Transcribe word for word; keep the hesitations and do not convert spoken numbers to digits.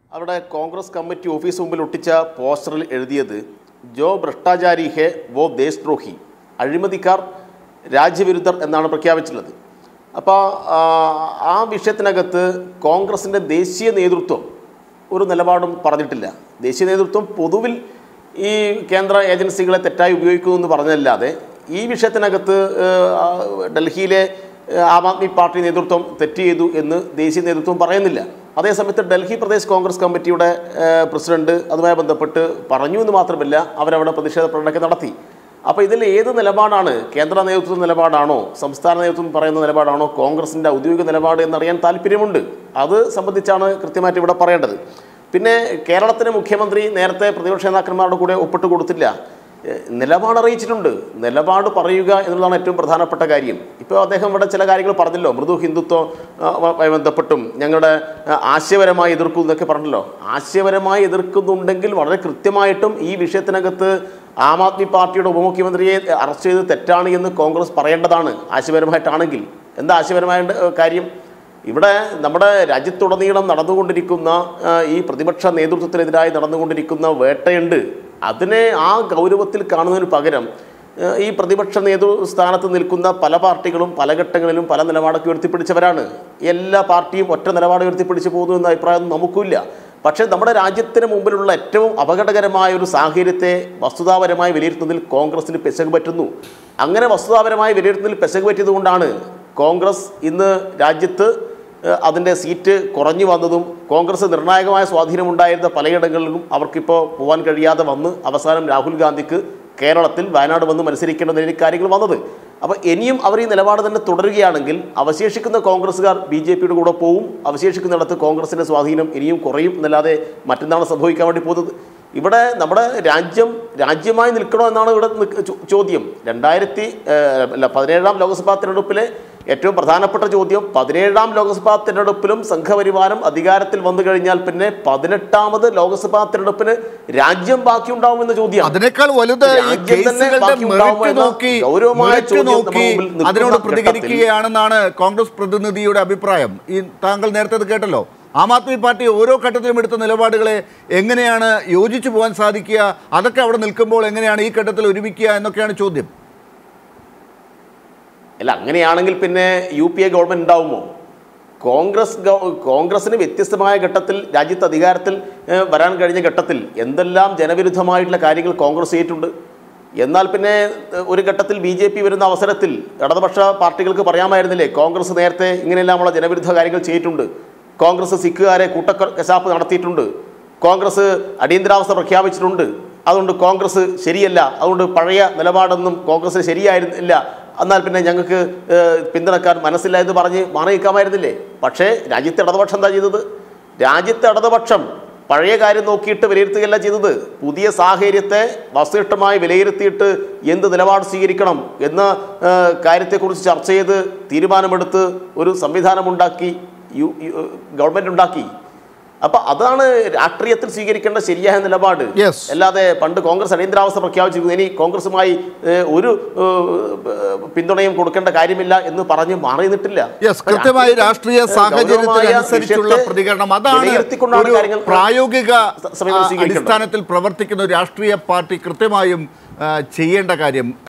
അവിടെ Congress committee office മുമ്പിൽ ഒട്ടിച്ച പോസ്റ്ററിൽ എഴുതിയത് ജോ ഭ്രഷ്ടാചാരി ഹെ വോ ദേശദ്രോഹി, അഴിമതിക്കാർ രാജ്യവിരുദ്ധർ എന്നാണ് പ്രഖ്യാപിച്ചിട്ടുള്ളത്. അപ്പോൾ ആ വിഷയത്തിനകത്ത് കോൺഗ്രസിൻ്റെ ദേശീയ നേതൃത്വം ഒരു നിലപാടും പറഞ്ഞിട്ടില്ല. ദേശീയ നേതൃത്വം പൊതുവിൽ ഈ കേന്ദ്ര ഏജൻസികളെ തെറ്റായി ഉപയോഗിക്കുന്നു എന്ന് പറഞ്ഞതല്ലാതെ ഈ വിഷയത്തിനകത്ത് ഡൽഹിയിലെ ആം ആദ്മി പാർട്ടി നേതൃത്വം തെറ്റ് ചെയ്തു എന്ന് ദേശീയ നേതൃത്വം പറയുന്നില്ല. അതേസമയത്ത് ഡൽഹി പ്രദേശ് കോൺഗ്രസ് കമ്മിറ്റിയുടെ പ്രസിഡന്റ് അതുമായി ബന്ധപ്പെട്ട് പറഞ്ഞു എന്ന് മാത്രമല്ല, അവരവിടെ പ്രതിഷേധ പ്രകടനമൊക്കെ നടത്തി. അപ്പോൾ ഇതിൽ ഏത് നിലപാടാണ്, കേന്ദ്ര നേതൃത്വ നിലപാടാണോ സംസ്ഥാന നേതൃത്വം പറയുന്ന നിലപാടാണോ കോൺഗ്രസിൻ്റെ ഔദ്യോഗിക നിലപാട് എന്നറിയാൻ താല്പര്യമുണ്ട്. അത് സംബന്ധിച്ചാണ് കൃത്യമായിട്ട് ഇവിടെ പറയേണ്ടത്. പിന്നെ കേരളത്തിലെ മുഖ്യമന്ത്രി നേരത്തെ പ്രതിപക്ഷ നേതാക്കന്മാരുടെ കൂടെ ഒപ്പിട്ട് കൊടുത്തില്ല, നിലപാട് അറിയിച്ചിട്ടുണ്ട്. നിലപാട് പറയുക എന്നുള്ളതാണ് ഏറ്റവും പ്രധാനപ്പെട്ട കാര്യം. ഇപ്പോൾ അദ്ദേഹം ഇവിടെ ചില കാര്യങ്ങൾ പറഞ്ഞല്ലോ, മൃദു ഹിന്ദുത്വമായി ബന്ധപ്പെട്ടും ഞങ്ങളുടെ ആശയപരമായി എതിർക്കും എന്നൊക്കെ പറഞ്ഞല്ലോ. ആശയപരമായി എതിർക്കുന്നുണ്ടെങ്കിൽ വളരെ കൃത്യമായിട്ടും ഈ വിഷയത്തിനകത്ത് ആം ആദ്മി പാർട്ടിയുടെ ഉപമുഖ്യമന്ത്രിയെ അറസ്റ്റ് ചെയ്ത് തെറ്റാണ് എന്ന് കോൺഗ്രസ് പറയേണ്ടതാണ്. ആശയപരമായിട്ടാണെങ്കിൽ എന്താ ആശയപരമായ കാര്യം? ഇവിടെ നമ്മുടെ രാജ്യത്തുടനീളം നടന്നുകൊണ്ടിരിക്കുന്ന ഈ പ്രതിപക്ഷ നേതൃത്വത്തിനെതിരായി നടന്നുകൊണ്ടിരിക്കുന്ന വേട്ടയുണ്ട്. അതിനെ ആ ഗൗരവത്തിൽ കാണുന്നതിന് പകരം ഈ പ്രതിപക്ഷ നേതൃസ്ഥാനത്ത് നിൽക്കുന്ന പല പാർട്ടികളും പല ഘട്ടങ്ങളിലും പല നിലപാടൊക്കെ ഉയർത്തിപ്പിടിച്ചവരാണ്. എല്ലാ പാർട്ടിയും ഒറ്റ നിലപാട് ഉയർത്തിപ്പിടിച്ച് പോകുന്നു എന്ന അഭിപ്രായം നമുക്കില്ല. പക്ഷേ നമ്മുടെ രാജ്യത്തിന് മുമ്പിലുള്ള ഏറ്റവും അപകടകരമായ ഒരു സാഹചര്യത്തെ വസ്തുതാപരമായി വിലയിരുത്തുന്നതിൽ കോൺഗ്രസിന് പെശക് പറ്റുന്നു. അങ്ങനെ വസ്തുതാപരമായി വിലയിരുത്തുന്നതിൽ പെശക് പറ്റിയതുകൊണ്ടാണ് കോൺഗ്രസ് ഇന്ന് രാജ്യത്ത് അതിൻ്റെ സീറ്റ് കുറഞ്ഞു വന്നതും കോൺഗ്രസ് നിർണായകമായ സ്വാധീനമുണ്ടായിരുന്ന പലയിടങ്ങളിലും അവർക്കിപ്പോൾ പോകാൻ കഴിയാതെ വന്ന് അവസാനം രാഹുൽ ഗാന്ധിക്ക് കേരളത്തിൽ വയനാട് വന്ന് മത്സരിക്കേണ്ട കാര്യങ്ങൾ വന്നത്. അപ്പോൾ ഇനിയും അവർ ഈ നിലപാട് തന്നെ തുടരുകയാണെങ്കിൽ അവശേഷിക്കുന്ന കോൺഗ്രസ്സുകാർ ബി ജെ പിയുടെ കൂടെ പോവും. അവശേഷിക്കുന്നിടത്ത് കോൺഗ്രസിൻ്റെ സ്വാധീനം ഇനിയും കുറയും എന്നല്ലാതെ മറ്റെന്താണ് സംഭവിക്കാൻ വേണ്ടി പോകുന്നത്? ഇവിടെ നമ്മുടെ രാജ്യം രാജ്യമായി നിൽക്കണോ എന്നാണ് ഇവിടെ ചോദ്യം. രണ്ടായിരത്തി അല്ല പതിനേഴാം ലോക്സഭാ തിരഞ്ഞെടുപ്പിലെ ഏറ്റവും പ്രധാനപ്പെട്ട ചോദ്യം, പതിനേഴാം ലോക്സഭാ തിരഞ്ഞെടുപ്പിലും സംഘപരിവാരം അധികാരത്തിൽ വന്നു കഴിഞ്ഞാൽ പിന്നെ പതിനെട്ടാമത് ലോക്സഭാ തിരഞ്ഞെടുപ്പിന് രാജ്യം ബാക്കിയുണ്ടാവുമെന്ന ചോദ്യം. അതിനേക്കാൾ വലുത് അതിനോട് പ്രതികരിക്കുകയാണെന്നാണ് കോൺഗ്രസ് പ്രതിനിധിയുടെ അഭിപ്രായം. ഈ താങ്കൾ നേരത്തെ അത് കേട്ടല്ലോ. ആം ആദ്മി പാർട്ടി ഓരോ ഘട്ടത്തിലും എടുത്ത നിലപാടുകളെ എങ്ങനെയാണ് യോജിച്ചു പോകാൻ സാധിക്കുക, അതൊക്കെ അവിടെ നിൽക്കുമ്പോൾ എങ്ങനെയാണ് ഈ ഘട്ടത്തിൽ ഒരുമിക്കുക എന്നൊക്കെയാണ് ചോദ്യം. അല്ല, അങ്ങനെയാണെങ്കിൽ പിന്നെ യു പി എ ഗവൺമെൻറ് ഉണ്ടാവുമോ? കോൺഗ്രസ് കോൺഗ്രസിന് വ്യത്യസ്തമായ ഘട്ടത്തിൽ രാജ്യത്ത് അധികാരത്തിൽ വരാൻ കഴിഞ്ഞ ഘട്ടത്തിൽ എന്തെല്ലാം ജനവിരുദ്ധമായിട്ടുള്ള കാര്യങ്ങൾ കോൺഗ്രസ് ചെയ്തിട്ടുണ്ട്. എന്നാൽ പിന്നെ ഒരു ഘട്ടത്തിൽ ബി ജെ പി വരുന്ന അവസരത്തിൽ ഇടതുപക്ഷ പാർട്ടികൾക്ക് പറയാമായിരുന്നില്ലേ, കോൺഗ്രസ് നേരത്തെ ഇങ്ങനെയെല്ലാമുള്ള ജനവിരുദ്ധ കാര്യങ്ങൾ ചെയ്തിട്ടുണ്ട്, കോൺഗ്രസ് സിഖുകാരെ കൂട്ടക്കശാപ്പ് നടത്തിയിട്ടുണ്ട്, കോൺഗ്രസ് അടിയന്തരാവസ്ഥ പ്രഖ്യാപിച്ചിട്ടുണ്ട്, അതുകൊണ്ട് കോൺഗ്രസ് ശരിയല്ല, അതുകൊണ്ട് പഴയ നിലപാടൊന്നും കോൺഗ്രസ് ശരിയായിരുന്നില്ല, എന്നാൽ പിന്നെ ഞങ്ങൾക്ക് പിന്തുണക്കാൻ മനസ്സില്ല എന്ന് പറഞ്ഞ് മാറി നിൽക്കാമായിരുന്നില്ലേ? പക്ഷേ രാജ്യത്തെ ഇടതുപക്ഷം എന്താ ചെയ്തത്? രാജ്യത്തെ ഇടതുപക്ഷം പഴയ കാര്യം നോക്കിയിട്ട് വിലയിരുത്തുകയല്ല ചെയ്തത്. പുതിയ സാഹചര്യത്തെ വസ്തുനിഷ്ഠമായി വിലയിരുത്തിയിട്ട് എന്ത് നിലപാട് സ്വീകരിക്കണം എന്ന കാര്യത്തെക്കുറിച്ച് ചർച്ച ചെയ്ത് തീരുമാനമെടുത്ത് ഒരു സംവിധാനമുണ്ടാക്കി, യു ഗവൺമെൻറ് ഉണ്ടാക്കി. അപ്പം അതാണ് രാഷ്ട്രീയത്തിൽ സ്വീകരിക്കേണ്ട ശരിയായ നിലപാട്. അല്ലാതെ പണ്ട് കോൺഗ്രസ് അടിയന്തരാവസ്ഥ പ്രഖ്യാപിച്ചിരിക്കുന്നു, ഇനി കോൺഗ്രസുമായി ഒരു പിന്തുണയും കൊടുക്കേണ്ട കാര്യമില്ല എന്ന് പറഞ്ഞ് മാറി നിന്നിട്ടില്ല. കൃത്യമായി രാഷ്ട്രീയ സാഹചര്യത്തിനനുസരിച്ചുള്ള പ്രതികരണം, അതാണ് പ്രായോഗിക അടിസ്ഥാനത്തിൽ പ്രവർത്തിക്കുന്ന ഒരു രാഷ്ട്രീയ പാർട്ടി കൃത്യമായും ചെയ്യേണ്ട കാര്യം.